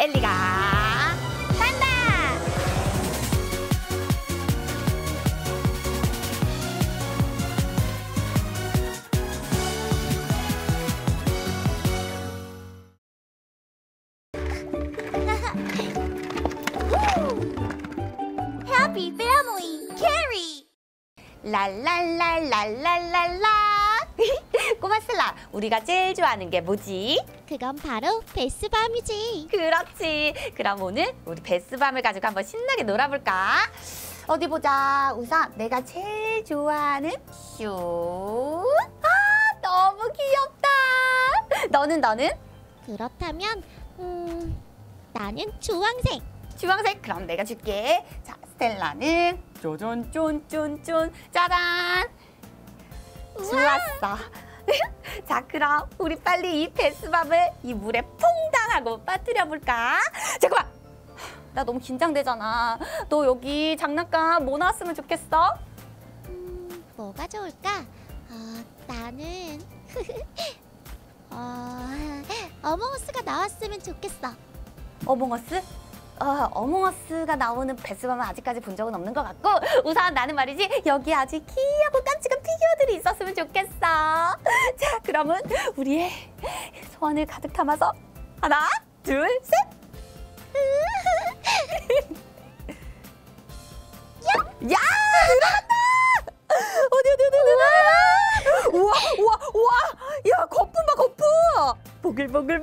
엘리가 간다. Happy family, Carrie. 랄랄랄랄랄랄라. 꼬마 스텔라, 우리가 제일 좋아하는 게 뭐지? 그건 바로 베스밤이지. 그렇지. 그럼 오늘 우리 베스밤을 가지고 한번 신나게 놀아볼까? 어디 보자. 우선 내가 제일 좋아하는 슛. 아, 너무 귀엽다. 너는? 그렇다면 나는 주황색. 주황색. 그럼 내가 줄게. 자, 스텔라는 쪼존 쫀쫀쫀 짜잔. 좋았어. 자, 그럼 우리 빨리 이 베스밤을 이 물에 퐁당 하고 빠뜨려 볼까? 잠깐만. 나 너무 긴장되잖아. 너 여기 장난감 뭐 나왔으면 좋겠어? 뭐가 좋을까? 나는 어몽어스가 나왔으면 좋겠어. 어몽어스? 어몽어스가 나오는 베스밤은 아직까지 본 적은 없는 것 같고, 우선 나는 말이지 여기 아주 귀하고 깜찍한 피규어들이 있었으면 좋겠어. 자, 그러면 우리의 소원을 가득 담아서 하나, 둘, 셋. 야, 들어간다. 어디. 우와. 야, 거품 봐, 거품. 보글보글.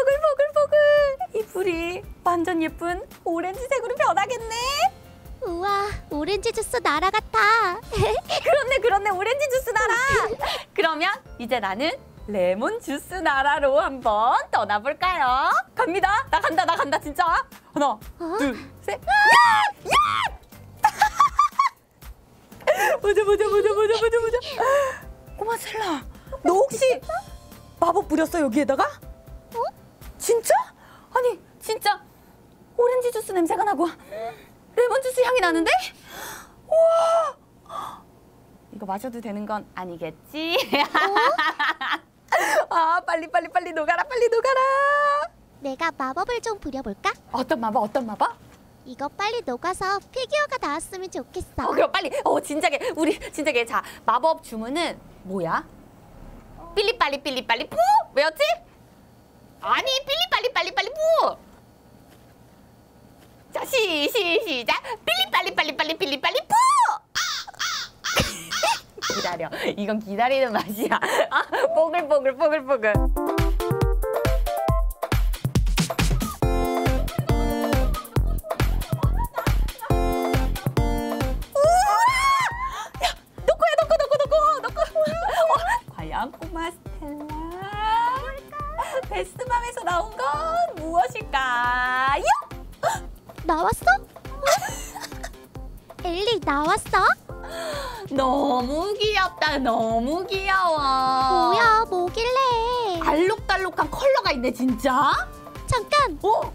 이 불이 완전 예쁜 오렌지색으로 변하겠네. 우와, 오렌지 주스 나라 같아. 그렇네. 오렌지 주스 나라. 그러면 이제 나는 레몬 주스 나라로 한번 떠나볼까요? 갑니다. 나 간다 진짜. 하나, 둘, 셋. 야! 보자. 꼬마 셀라, 너 혹시 마법 뿌렸어 여기에다가? 진짜? 아니, 진짜 오렌지 주스 냄새가 나고 레몬 주스 향이 나는데? 우와! 이거 마셔도 되는 건 아니겠지? 아, 빨리 녹아라, 빨리 녹아라. 내가 마법을 좀 부려볼까? 어떤 마법? 이거 빨리 녹아서 피규어가 나왔으면 좋겠어. 그럼 빨리. 우리 진작에. 자, 마법 주문은 뭐야? 삘리빨리 뿌? 왜였지? 아니, 삘리빨리 뿌. 자, 시작. 삘리빨리 뿌. 기다려. 이건 기다리는 맛이야. 뽀글뽀글. 과연 꼬마 스텔라, 베스밤에서 나온 건 무엇일까요? 나왔어? 엘리 나왔어? 너무 귀엽다. 너무 귀여워. 뭐야, 뭐길래? 알록달록한 컬러가 있네, 진짜. 잠깐, 오,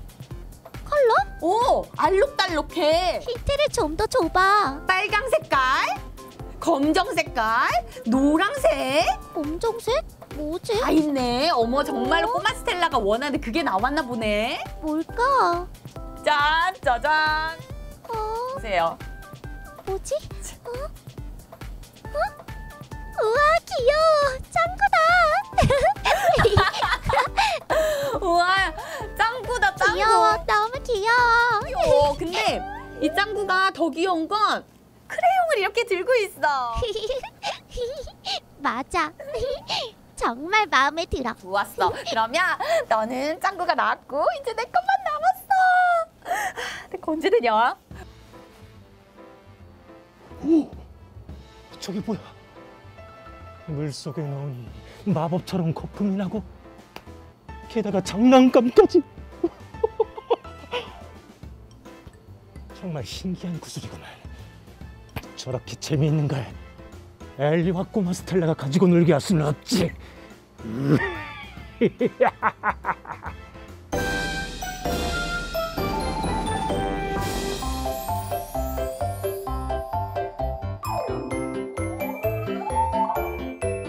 알록달록해. 힌트를 좀 더 줘봐. 빨강 색깔, 검정 색깔, 노란색 검정색? 뭐지? 다 있네. 어머, 정말로 꼬마 스텔라가 원하는 그게 나왔나 보네. 뭘까? 짠, 짜잔. 보세요. 뭐지? 우와, 귀여워. 짱구다. 우와, 짱구다, 짱구. 귀여워, 너무 귀여워. 근데 이 짱구가 더 귀여운 건 크레용을 이렇게 들고 있어. 맞아. 정말 마음에 들어. 좋았어. 그러면 너는 짱구가 나왔고 이제 내 것만 남았어. 내거 언제 되냐? 오! 저게 뭐야? 물속에 넣으니 마법처럼 거품이 나고 게다가 장난감까지. 정말 신기한 구슬이구만. 저렇게 재미있는 걸 엘리와 꼬마 스텔라가 가지고 놀게 할 수는 없지.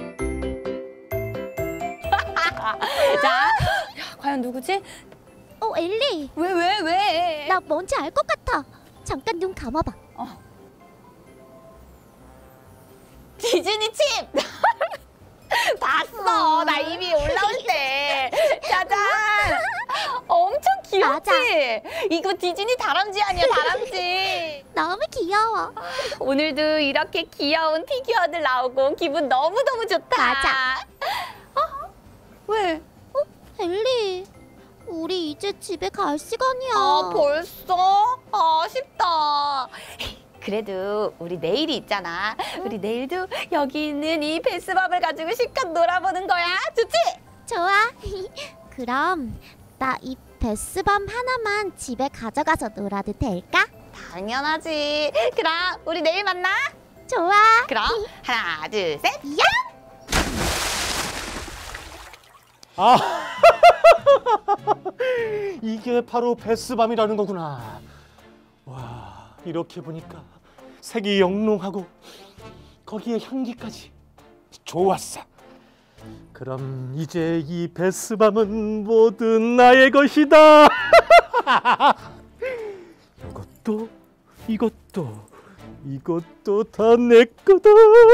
자, 과연 누구지? 엘리, 왜? 나 뭔지 알 것 같아. 잠깐 눈 감아봐. 디즈니 칩! 봤어. 나 이미 올라올 때. 짜잔. 엄청 귀엽지? 맞아. 이거 디즈니 다람쥐 아니야, 다람쥐. 너무 귀여워. 오늘도 이렇게 귀여운 피규어들 나오고 기분 너무너무 좋다. 맞아. 왜? 엘리, 우리 이제 집에 갈 시간이야. 벌써? 아쉽다. 그래도 우리 내일이 있잖아. 우리 내일도 여기 있는 이 베스밤을 가지고 실컷 놀아보는 거야. 좋지? 좋아. 그럼 나 이 베스밤 하나만 집에 가져가서 놀아도 될까? 당연하지. 그럼 우리 내일 만나. 좋아. 그럼 하나, 둘, 셋. 야! 아, 이게 바로 베스밤이라는 거구나. 와, 이렇게 보니까 색이 영롱하고 거기에 향기까지 좋았어. 그럼 이제 이 베스밤은 모두 나의 것이다. 이것도 이것도 다 내 거다.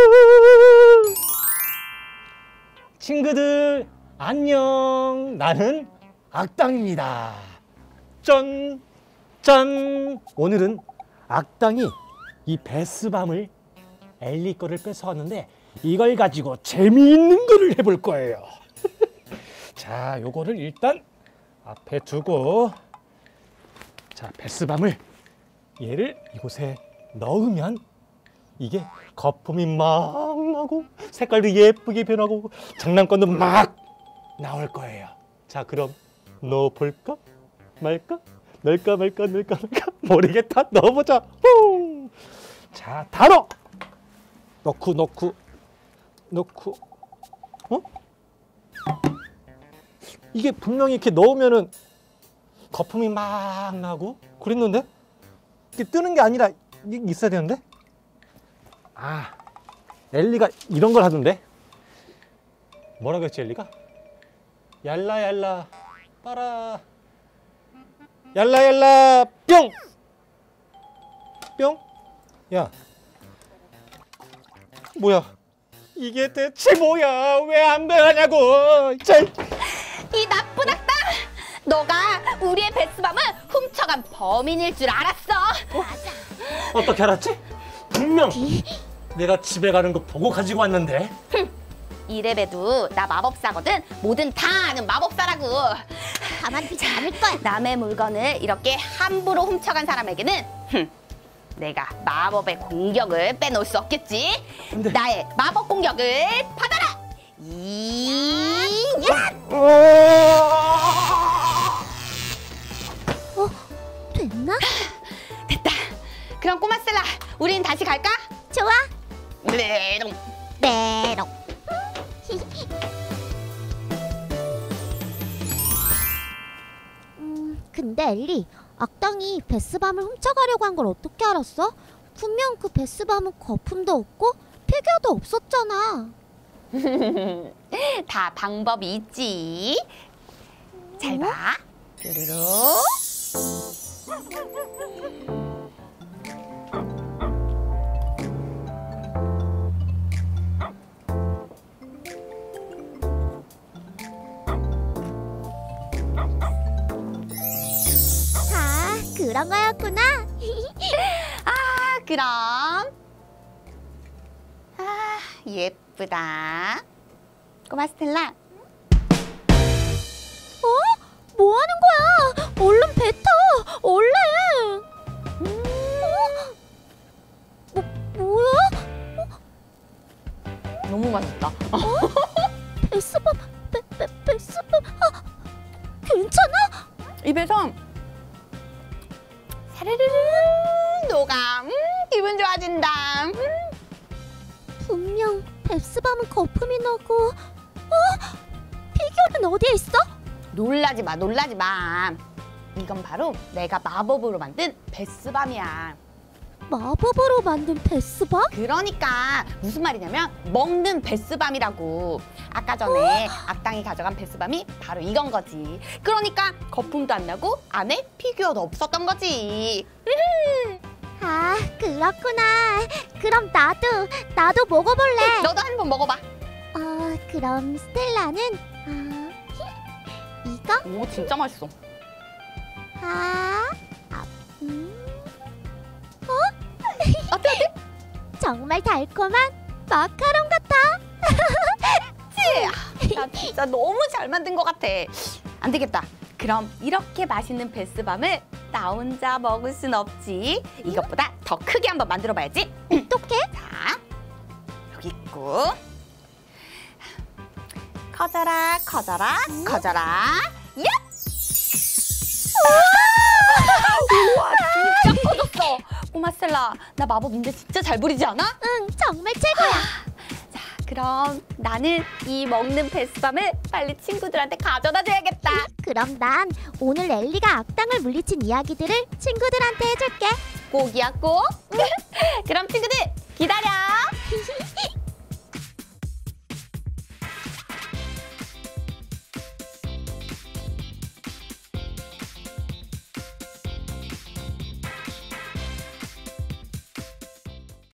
친구들 안녕. 나는 악당입니다. 짠! 짠! 오늘은 악당이 이 베스밤을 엘리 거를 뺏어왔는데 이걸 가지고 재미있는 거를 해볼 거예요. 자, 요거를 일단 앞에 두고, 자, 베스밤을 얘를 이곳에 넣으면 이게 거품이 막 나고 색깔도 예쁘게 변하고 장난감도 막 나올 거예요. 자, 그럼 넣어볼까? 말까? 넣을까 말까 모르겠다. 넣어보자. 후! 자, 다 넣어. 넣고 어? 이게 분명히 이렇게 넣으면은 거품이 막 나고 그랬는데 이게 뜨는 게 아니라 이게 있어야 되는데. 아, 엘리가 이런 걸 하던데. 뭐라고 했지 엘리가? 얄라 빠라 얄라 뿅! 뿅? 야, 뭐야? 이게 대체 뭐야? 왜 안 변하냐고? 이 나쁜 악당! 너가 우리의 베스밤을 훔쳐간 범인일 줄 알았어. 맞아. 어떻게 알았지? 분명 내가 집에 가는 거 보고 가지고 왔는데. 이래봬도 나 마법사거든. 뭐든 다 아는 마법사라고. 가만두지 않을 거야. 남의 물건을 이렇게 함부로 훔쳐간 사람에게는 내가 마법의 공격을 빼놓을 수 없겠지. 근데- 나의 마법 공격을 받아라. 됐나? 됐다. 그럼 꼬마 스텔라, 우린 다시 갈까? 좋아. 네롱. 메롱. 근데 엘리, 악당이 베스밤을 훔쳐가려고 한 걸 어떻게 알았어? 분명 그 베스밤은 거품도 없고 피규어도 없었잖아. 다 방법이 있지. 잘 봐. 뚜루루. 아, 그런 거였구나. 그럼 예쁘다. 꼬마 스텔라, 뭐 하는 거야? 얼른 뱉어. 얼른. 뭐야? 너무 맛있다. 베스밤, 베스밤. 괜찮아? 입에서 사르르르 녹아. 기분 좋아진다. 분명 베스밤은 거품이 나고. 피규어는 어디에 있어? 놀라지 마, 놀라지 마. 이건 바로 내가 마법으로 만든 베스밤이야. 마법으로 만든 베스밤? 그러니까 무슨 말이냐면 먹는 베스밤이라고. 아까 전에 악당이 가져간 베스밤이 바로 이건 거지. 그러니까 거품도 안 나고 안에 피규어도 없었던 거지. 아, 그렇구나. 그럼 나도 먹어볼래. 너도 한번 먹어봐. 그럼 스텔라는 이거? 오, 진짜 맛있어. 어때? 정말 달콤한 마카롱 같아. 나 진짜 너무 잘 만든 것 같아. 안 되겠다. 그럼 이렇게 맛있는 베스밤을 나 혼자 먹을 순 없지. 이것보다 더 크게 한번 만들어봐야지. 어떡해? 자, 여기 있고. 커져라, 커져라, 커져라. 야! 우와, 진짜 커졌어. 꼬마 스텔라, 나 마법 인제 진짜 잘 부리지 않아? 응, 정말 최고야. 자, 그럼 나는 이 먹는 베스밤을 빨리 친구들한테 가져다 줘야겠다. 그럼 난 오늘 엘리가 악당을 물리친 이야기들을 친구들한테 해줄게. 꼭이야, 꼭.